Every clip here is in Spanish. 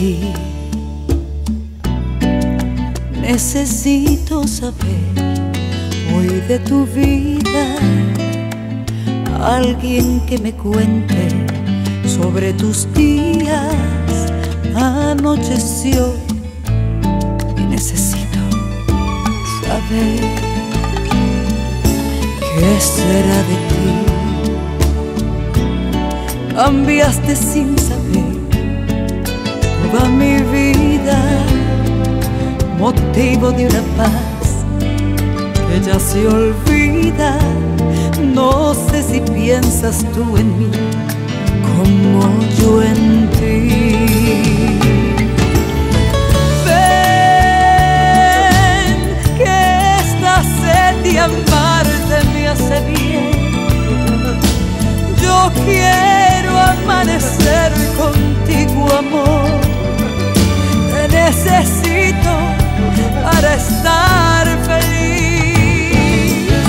ti. Necesito saber hoy de tu vida, alguien que me cuente sobre tus días. Anocheció y necesito saber qué será de ti. Cambiaste sin saber toda mi vida, motivo de una paz que ya se olvida. No sé si piensas tú en mí como yo en ti. Ven, que esta sed de amarte me hace bien. Yo quiero amanecer contigo, amor. Te necesito para estar feliz.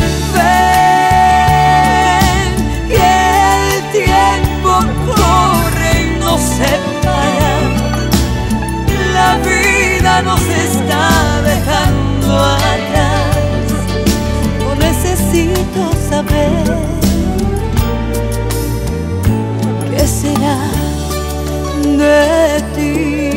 Ven, que el tiempo corre y no se para. La vida nos está dejando atrás. Yo necesito saber qué será de ti.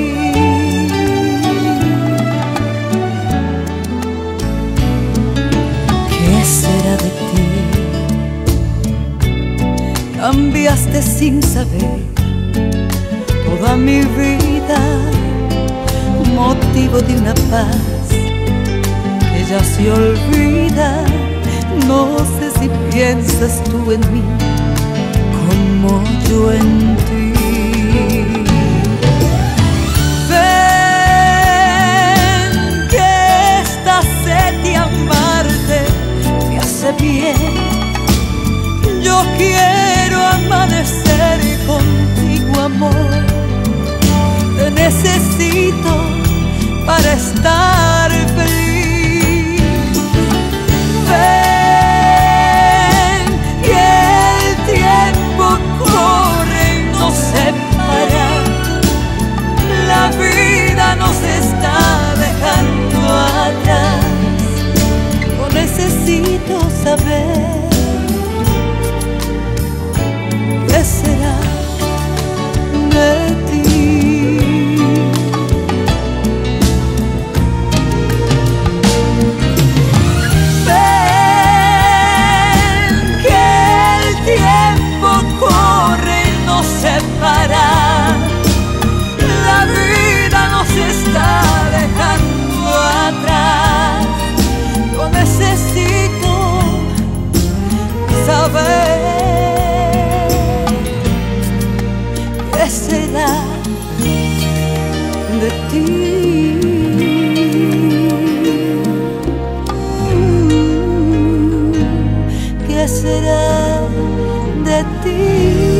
Cambiaste sin saber toda mi vida, motivo de una paz que ya se olvida. No sé si piensas tú en mí como yo en ti. Ven, que esta sed de amarte me hace bien. Yo quiero amanecer contigo, amor. Te necesito para estar feliz. Ven, que el tiempo corre y no se para. La vida nos está dejando atrás. Yo necesito saber qué será de ti. Ven, que el tiempo corre y no se para. La vida nos está dejando atrás. Yo necesito saber qué será de ti. ¿Qué será de ti?